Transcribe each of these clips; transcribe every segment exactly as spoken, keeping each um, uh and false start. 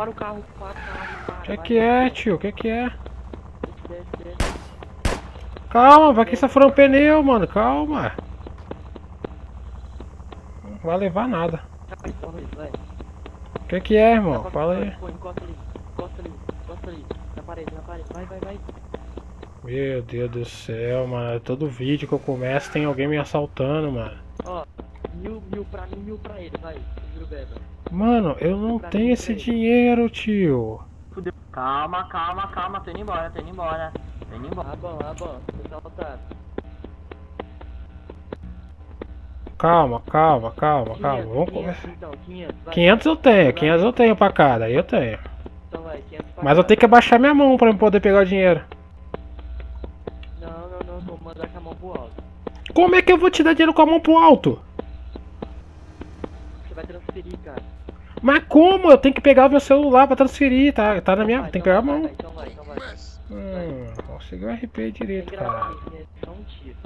para o carro, para o carro, para. Que que é, tio? Que que é? Calma, vai que safrou um pneu, mano. Calma. Não vai levar nada. Que que é, irmão? Fala aí. Encosta ali, encosta ali, encosta ali. Na parede, na parede. Vai, vai, vai. Meu Deus do céu, mano. Todo vídeo que eu começo tem alguém me assaltando, mano. Ó, mil, mil pra mim, mil pra ele, vai. Juro, beba. Mano, eu não tenho esse dinheiro, tio. Fudeu. Calma, calma, calma. Tô indo embora, tô indo embora. Tô indo embora. Ah, bom, ah, bom. Você tá otário. Calma, calma, calma, calma. Vamos quinhentos, começar. então, quinhentos, vai. quinhentos eu tenho, quinhentos eu tenho pra cada, aí eu tenho. Então vai, quinhentos pra Mas eu cada. tenho que abaixar minha mão pra eu poder pegar o dinheiro. Não, não, não, vou mandar com a mão pro alto. Como é que eu vou te dar dinheiro com a mão pro alto? Você vai transferir, cara. Mas como? Eu tenho que pegar o meu celular pra transferir, tá? Tá na minha. Vai, tem que então pegar a vai, mão. vai, então vai, então vai. Hum, consegui o R P direito, Sem cara. graça, né? Só um tiro.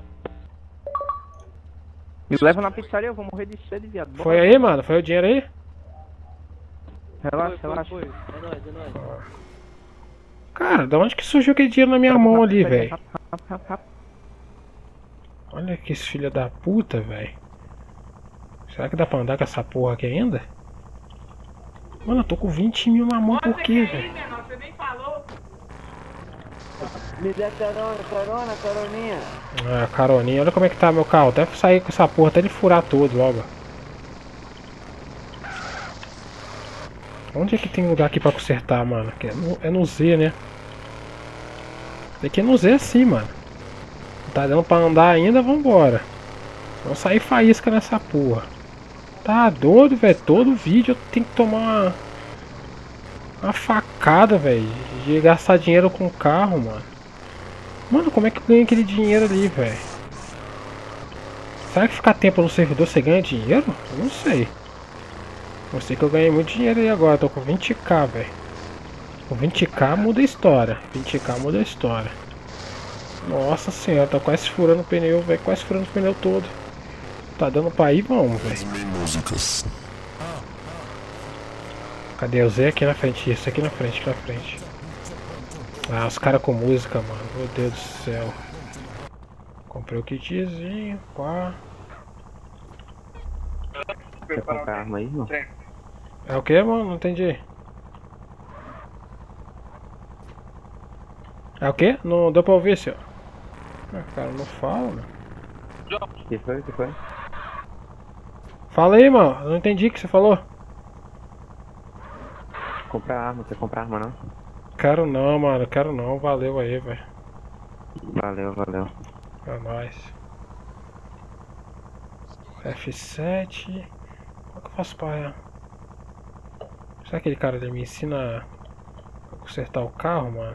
Me leva na pizzaria, eu vou morrer de sede, viado. Bora. Foi aí, mano? Foi o dinheiro aí? Relaxa, Foi, foi, relaxa. foi. É nóis, é nóis. Cara, da onde que surgiu aquele dinheiro na minha mão ali, velho? Rápido, rápido, rápido. Olha que esse filho da puta, velho. Será que dá pra andar com essa porra aqui ainda? Mano, eu tô com vinte mil na mão, por quê, velho? Você nem falou. Me dê carona, carona, caroninha. Ah, caroninha, olha como é que tá meu carro. Deve sair com essa porra até ele furar todo logo. Onde é que tem lugar aqui pra consertar, mano? É no, é no Z, né? Aqui é no Z sim, mano. Não tá dando pra andar ainda, vambora. Vamos sair faísca nessa porra. Tá doido, velho. Todo vídeo eu tenho que tomar uma, uma facada, velho. De gastar dinheiro com o carro, mano. Mano, como é que eu ganho aquele dinheiro ali, velho? Será que ficar tempo no servidor você ganha dinheiro? Eu não sei. Eu sei que eu ganhei muito dinheiro aí agora. Tô com vinte k, velho. Com vinte k muda a história. vinte k muda a história. Nossa senhora, tá quase furando o pneu, velho. Quase furando o pneu todo. Tá dando pra ir, vamos, velho. Cadê o Zé? Aqui na frente. Isso, aqui na frente, aqui na frente. Ah, os caras com música, mano. Meu Deus do céu. Comprei o kitzinho, pá. Quer comprar arma aí, irmão? É o que, mano? Não entendi. É o que? Não deu pra ouvir, senhor. Ah, cara, não fala, mano. Que foi? Que foi? Fala aí, mano. Eu não entendi o que você falou. Comprar arma, quer comprar arma não? Quero não, mano. Quero não. Valeu aí, velho. Valeu, valeu. Pra nós. F sete. Como que eu faço pra... Será que aquele cara ali me ensina a consertar o carro, mano?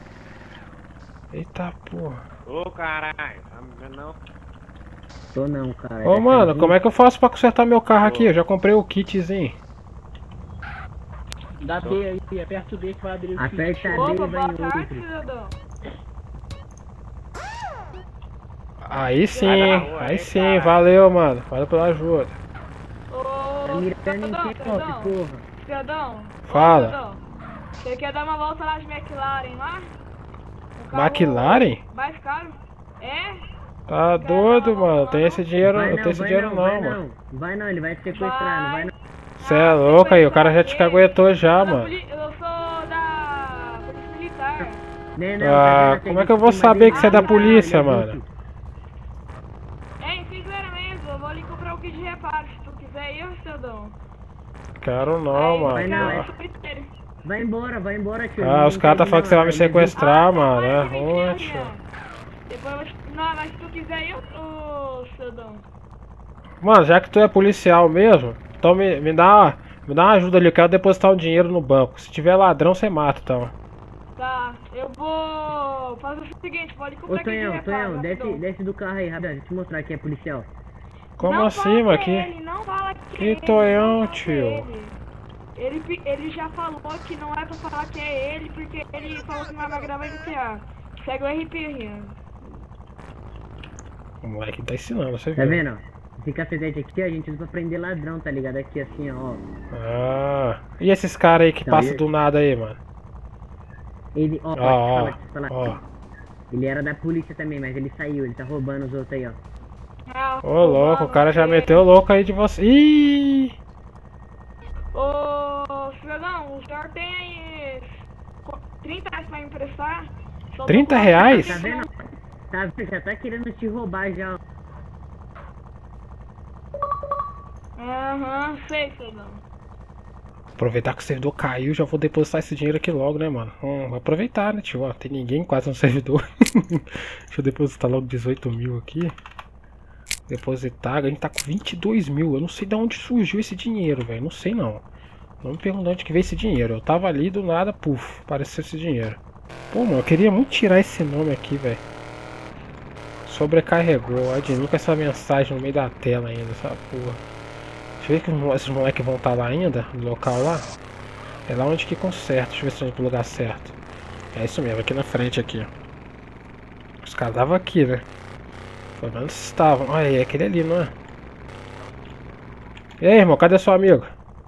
Eita porra. Ô caralho, tá me vendo não? Tô não, cara. Ô mano, como é que eu faço pra consertar meu carro aqui? Eu já comprei o kitzinho. Dá B aí, aperta o B que vai abrir o kit. Aperta B e Opa, vai boa em tarde, outro. cidadão. Aí sim, Vai na rua aí aí, sim, cara. valeu, mano. Valeu pela ajuda. Ô, Tá mirando em quem, cidadão, ó, porra? cidadão. Fala. Ô, cidadão, você quer dar uma volta lá de McLaren lá? Um carro McLaren? Mais caro? É? Tá Quer doido, dar uma mano. volta Tem lá, esse não? dinheiro, Vai não não, tem esse vai dinheiro não, não, vai mano. não. Vai não, ele vai te sequestrar, não vai não. Cê é louco aí, o cara já te caguetou já, Eu sou da mano. poli- Eu sou da Polícia Militar. Não, não, Ah, tá vendo? como é que eu vou saber que você é da polícia, Ele é mano? adulto. É, em Figueira mesmo, eu vou ali comprar o kit de reparo, se tu quiser ir, cidadão. Quero não, mano. Vai não, é- Ah. Vai embora, vai embora, tio. Ah, os caras tá falando que você vai me sequestrar, Ah, mano. depois É eu te ruim, digo, tio. né? Depois eu vou te... Não, mas se tu quiser ir, ô cidadão. Mano, já que tu é policial mesmo, então me, me dá uma, me dá uma ajuda ali. Eu quero depositar um dinheiro no banco. Se tiver ladrão, você mata, então. Tá, eu vou fazer o seguinte, pode Ô, comprar kit de Tonhão, reparo, Tonhão, desce, rapidão. desce do carro aí, rapidão. Deixa eu te mostrar que é policial. Como Não assim, fala mano? que Que... é ele, não fala que, que é ele, tonhão, não fala que é tio? ele. Ele, pe- ele já falou que não é pra falar que é ele, porque ele falou que não vai gravar G T A. Segue o R P, Rian. O moleque tá ensinando, você Tá viu? vendo? Esse cacetete aqui, a gente usa pra prender ladrão, tá ligado? Aqui assim, ó. Ah. E esses caras aí que Então, passam eu- do nada aí, mano? Ele, ó, Ó, pode ó, falar, pode falar. ó. Ele era da polícia também, mas ele saiu, ele tá roubando os outros aí, ó. Ah, Ô, louco, o cara já mano, meteu o louco aí de você. Ih! Ô, cidadão, o senhor tem qu- trinta reais pra me emprestar? Só tô trinta com- reais? Tá vendo? Tá, já tá querendo te roubar já, ó. Aham, sei, cidadão. Aproveitar que o servidor caiu, já vou depositar esse dinheiro aqui logo, né, mano? Hum, vou aproveitar, né, tio? Ó, tem ninguém quase no servidor. Deixa eu depositar logo dezoito mil aqui. Depositar, a gente tá com vinte e dois mil. Eu não sei de onde surgiu esse dinheiro, velho. Não sei não. Não me pergunta de onde que veio esse dinheiro. Eu tava ali do nada, puf, apareceu esse dinheiro. Pô, mano, eu queria muito tirar esse nome aqui, velho. Sobrecarregou. Admin com essa mensagem no meio da tela ainda, essa porra. Deixa eu ver que os- esses moleques vão estar lá ainda, no local lá. É lá onde que conserta. Deixa eu ver se eu tô no lugar certo. É isso mesmo, aqui na frente aqui. Os caras estavam aqui, né? Pelo menos estavam. Olha aí, é aquele ali, não é? E aí, irmão, cadê seu amigo?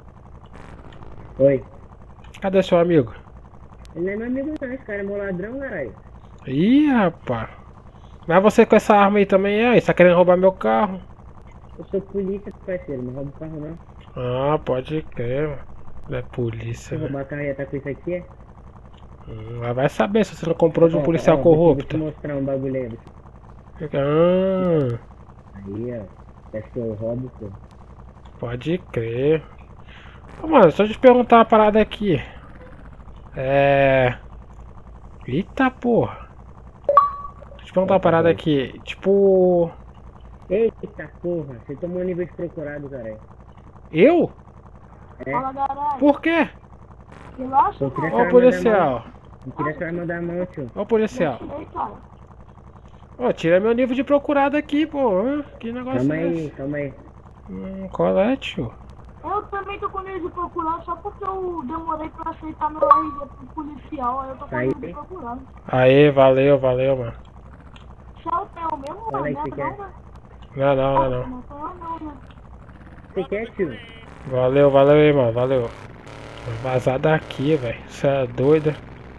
Oi. Cadê seu amigo? Ele não é meu amigo não, esse cara é meu ladrão, caralho. Ih, rapaz. Mas você com essa arma aí também é? Você tá querendo roubar meu carro? Eu sou polícia, parceiro, não roubo carro não. Ah, pode crer, mano. Não é Se polícia, eu né? roubar carro ia tá com isso aqui, é? Hum, mas vai saber se você não comprou de um Ó, policial ó, Vou corrupto. te mostrar um bagulho aí. Ah, Aí, ó. Parece que eu roubo, pô. pode crer. Ô, mano, só te perguntar uma parada aqui. É... Eita porra. Deixa eu te perguntar uma parada aqui. Tipo... Eita porra, você tomou nível de procurado, caralho. Eu? Fala, galera. Por quê? Relaxa, Eu queria Ô sua arma da policial. mão. Eu queria sua arma da mão, tio. Ô policial. Ei, cara. Ô, tira meu nível de procurado aqui, pô. Hã? Que negócio Calma é aí, esse? calma aí. Hum, qual é, tio? Eu também tô com medo de procurar só porque eu demorei pra aceitar meu R G pro policial. Aí eu tô com Aí. medo de procurar. Aê, valeu, valeu, mano. Tchau, tem o mesmo, Fala aí, né? você quer? Não, né? Não, não, não, não. Não tem o não, né? Você quer, tio? Valeu, valeu aí, mano. Valeu. Vou vazar daqui, velho. Você é doida.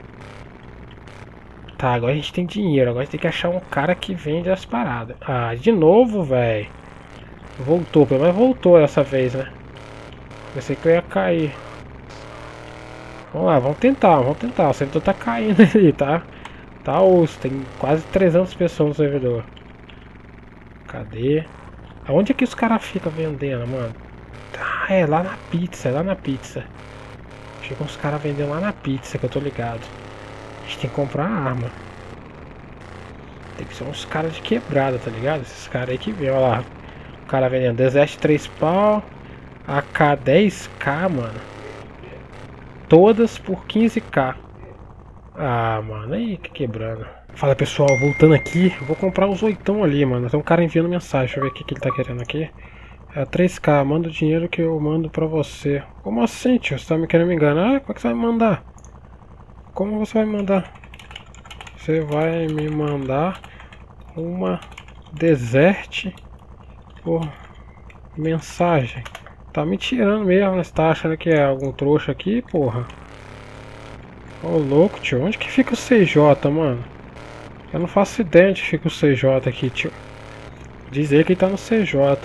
Tá, agora a gente tem dinheiro. Agora a gente tem que achar um cara que vende as paradas. Ah, de novo, velho. Voltou, pelo menos voltou dessa vez, né? Pensei que eu ia cair. Vamos lá, vamos tentar, vamos tentar. O servidor tá caindo ali, tá? Tá osso, tem quase trezentas pessoas no servidor. Cadê? Aonde é que os caras ficam vendendo, mano? Ah, é lá na pizza, é lá na pizza. Chegam os caras vendendo lá na pizza, que eu tô ligado. A gente tem que comprar arma. Tem que ser uns caras de quebrada, tá ligado? Esses caras aí que vem, ó lá. O cara vendendo Desert três pau, A K dez K, mano. Todas por quinze K. Ah, mano, aí que quebrando. Fala pessoal, voltando aqui, eu vou comprar os oitão ali, mano. Tem um cara enviando mensagem, deixa eu ver o que, que ele tá querendo aqui. É três K, manda o dinheiro que eu mando pra você. Como assim, tio? Você tá me querendo me enganar? Como é que você vai me mandar? Como você vai me mandar? Você vai me mandar uma Desert por mensagem. Tá me tirando mesmo, né? Você tá achando que é algum trouxa aqui, porra? Ô louco, tio. Onde que fica o C J, mano? Eu não faço ideia onde fica o C J aqui, tio. Diz aí que ele tá no C J.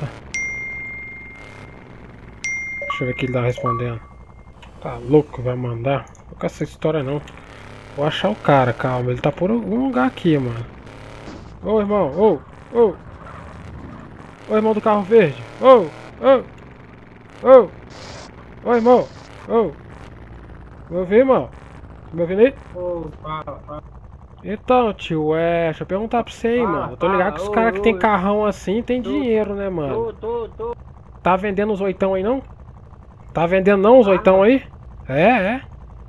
Deixa eu ver o que ele tá respondendo. Tá louco, vai mandar? Não com essa história não. Vou achar o cara, calma. Ele tá por algum lugar aqui, mano. Ô irmão, ô, ô. Ô irmão do carro verde. Ô, ô. Ô. Ô irmão. Ô. Me ouviu, irmão? Me ouvindo aí? Ô, fala, fala. Então, tio, é. Deixa eu perguntar pra você aí, Fala, mano. Eu tô ligado que os fala, caras ô, que tem ô. carrão assim tem Tô. dinheiro, né, mano? Tô, tô, tô. Tá vendendo os oitão aí não? Tá vendendo não os oitão aí? É, é.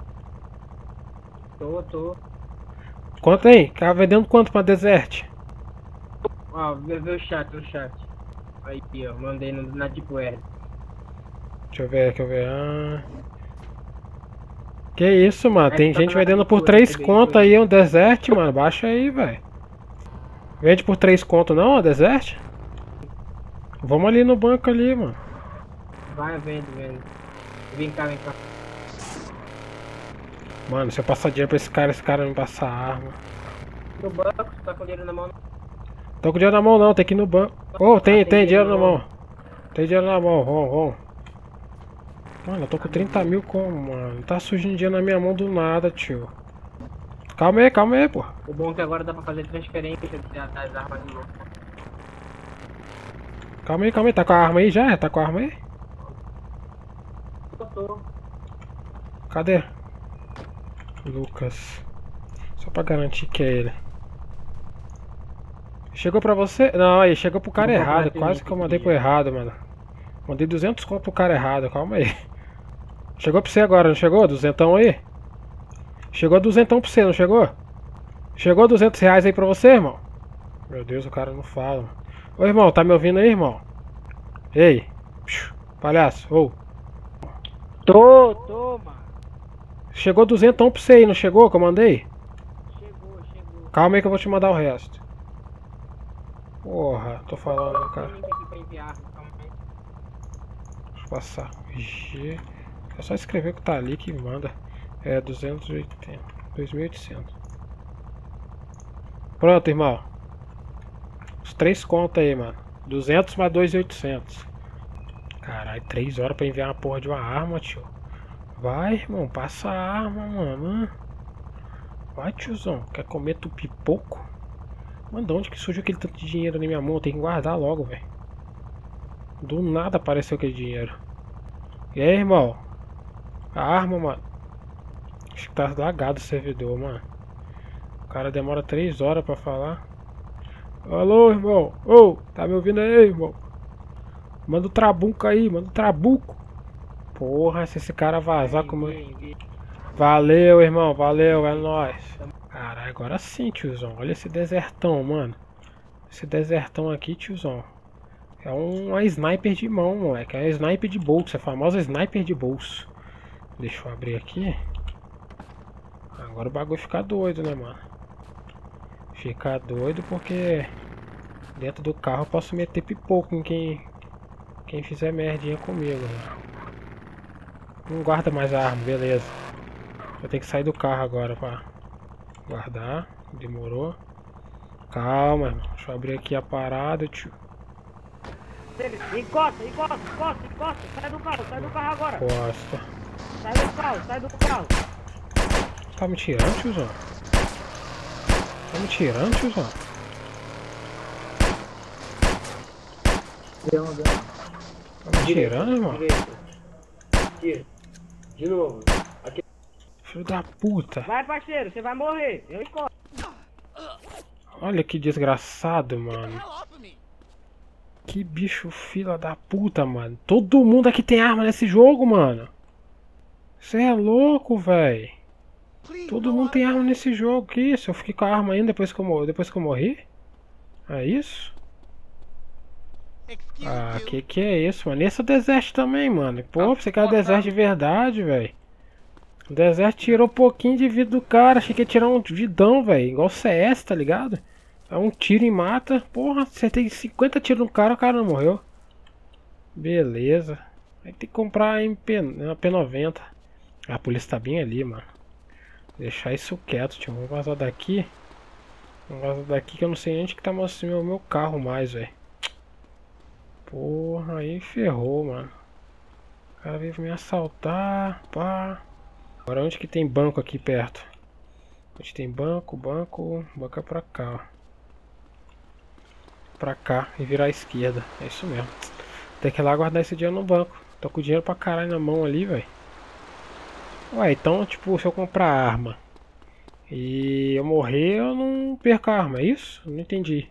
Tô, tô. Quanto aí? Tá vendendo quanto pra Desert? Ó, vê, vê o chat, o chat. Aí, ó, mandei no, na Deep Web. Deixa eu ver, deixa eu ver. Ah. Que isso, mano? É Tem que tá gente na vendendo por cultura, três também, conto foi. aí um Desert, mano. Baixa aí, velho. Vende por três conto não, a Desert? Vamos ali no banco ali, mano. Vai, vendo, vendo. Vem cá, vem cá. Mano, se eu passar dinheiro pra esse cara, esse cara não passa arma. No banco, você tá com dinheiro na mão? Tô com dinheiro na mão não, tem que ir no banco. Ô, oh, tem, tem dinheiro na mão. Tem dinheiro na mão, vamos, vamos. Mano, eu tô com trinta mil como, mano? Tá surgindo dinheiro na minha mão do nada, tio. Calma aí, calma aí, pô. O bom é que agora dá pra fazer transferência das armas de novo. Calma aí, calma aí, tá com a arma aí já? Tá com a arma aí? Eu tô. Cadê? Lucas. Só pra garantir que é ele. Chegou pra você? Não, aí, chegou pro cara errado. Quase que eu mandei pro errado, mano. Mandei duzentos conto pro cara errado, calma aí. Chegou pra você agora, não chegou? Duzentão aí? Chegou duzentão pra você, não chegou? Chegou duzentos reais aí pra você, irmão? Meu Deus, o cara não fala, mano. Ô, irmão, tá me ouvindo aí, irmão? Ei, psiu, palhaço, ô. Tô, tô, mano. Chegou duzentão pra você aí, não chegou que eu mandei? Chegou, chegou. Calma aí que eu vou te mandar o resto. Porra, tô falando, cara. Deixa eu passar. G. É só escrever o que tá ali que manda. É duzentos e oitenta. dois mil e oitocentos. Pronto, irmão. Os três contas aí, mano. duzentos mais dois mil e oitocentos. Caralho, três horas pra enviar uma porra de uma arma, tio. Vai, irmão, passa a arma, mano. Vai, tiozão. Quer comer tu pipoco? Mano, de onde que surgiu aquele tanto de dinheiro na minha mão? Tem que guardar logo, velho. Do nada apareceu aquele dinheiro. E aí, irmão? A arma, mano. Acho que tá lagado o servidor, mano. O cara demora três horas pra falar. Alô, irmão. Ô, oh, tá me ouvindo aí, irmão? Manda o trabuco aí, manda o trabuco. Porra, se esse cara vazar como... Valeu, irmão, valeu, é nóis. Caralho, agora sim, tiozão. Olha esse desertão, mano. Esse desertão aqui, tiozão. É uma sniper de mão, moleque. É uma sniper de bolso, é a famosa sniper de bolso. Deixa eu abrir aqui. Agora o bagulho fica doido, né, mano? Fica doido porque dentro do carro eu posso meter pipoco em quem, quem fizer merdinha comigo, né? Não guarda mais a arma, beleza. Eu tenho que sair do carro agora pra guardar. Demorou. Calma, irmão. Deixa eu abrir aqui a parada, tio. Encosta, encosta, encosta, encosta. Sai do carro, sai do carro agora. Encosta. Sai do carro, sai do carro. Tá me tirando, tiozão? Tá me tirando, tiozão? Tá me tirando, irmão? Aqui. De novo. Aqui. Filho da puta. Vai, parceiro, você vai morrer. Eu encosto. Olha que desgraçado, mano. Que bicho fila da puta, mano. Todo mundo aqui tem arma nesse jogo, mano. Você é louco, velho. Todo mundo tem arma nesse jogo. Que isso? Eu fiquei com a arma ainda depois que eu, depois que eu morri? É isso? Ah, que que é isso, mano? E esse deserto também, mano. Pô, você quer o deserto de verdade, velho. O deserto tirou um pouquinho de vida do cara. Achei que ia tirar um vidão, velho. Igual C S, tá ligado? É um tiro e mata. Porra, você tem cinquenta tiros no cara, o cara não morreu. Beleza. Aí tem que comprar a M P, a P noventa. A polícia tá bem ali, mano. Deixar isso quieto, tio. Vamos vazar daqui. Vamos vazar daqui que eu não sei onde que tá mostrando o meu carro mais, velho. Porra, aí ferrou, mano. O cara veio me assaltar, pá. Agora onde que tem banco aqui perto? Onde tem banco, banco, banco é pra cá, ó. Pra cá e virar à esquerda. É isso mesmo. Tem que ir lá guardar esse dinheiro no banco. Tô com dinheiro pra caralho na mão ali, velho. Ué, então, tipo, se eu comprar arma e eu morrer, eu não perco a arma, é isso? Não entendi.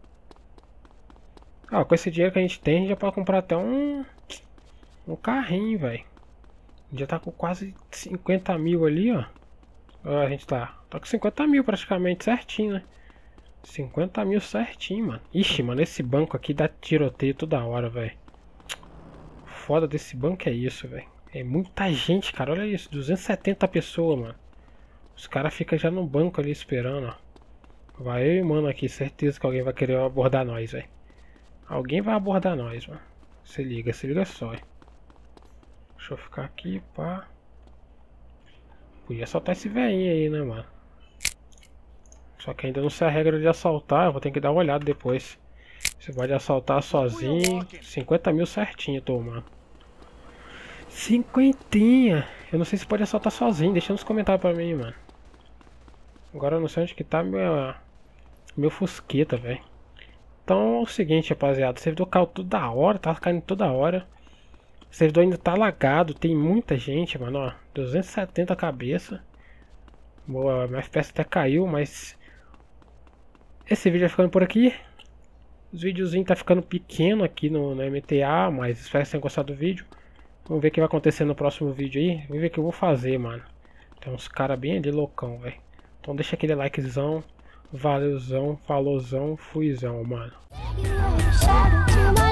Ah, com esse dinheiro que a gente tem, a gente já pode comprar até um um carrinho, velho. Já tá com quase cinquenta mil ali, ó. Ó, a gente tá, tá com cinquenta mil praticamente, certinho, né? cinquenta mil certinho, mano. Ixi, mano, esse banco aqui dá tiroteio toda hora, velho. Foda desse banco é isso, velho. É muita gente, cara. Olha isso, duzentas e setenta pessoas, mano. Os caras ficam já no banco ali esperando, ó. Vai eu e mano aqui, certeza que alguém vai querer abordar nós, velho. Alguém vai abordar nós, mano. Se liga, se liga só. Hein? Deixa eu ficar aqui, pá. Podia soltar esse velhinho aí, né, mano? Só que ainda não sei a regra de assaltar. Eu vou ter que dar uma olhada depois. Você pode assaltar sozinho. cinquenta mil certinho, tô, mano. Cinquentinha. Eu não sei se pode assaltar sozinho. Deixa nos comentários pra mim, mano. Agora eu não sei onde que tá meu, meu fusqueta, velho. Então é o seguinte, rapaziada. O servidor caiu toda hora. Tá caindo toda hora. O servidor ainda tá lagado. Tem muita gente, mano. Ó, duzentos e setenta cabeça. Boa, meu F P S até caiu, mas... Esse vídeo vai ficando por aqui. Os videozinhos tá ficando pequeno aqui no, no M T A, mas espero que tenham gostado do vídeo. Vamos ver o que vai acontecer no próximo vídeo aí. Vamos ver o que eu vou fazer, mano. Tem uns caras bem ali loucão, velho. Então deixa aquele likezão. Valeuzão, falouzão, fuizão, mano.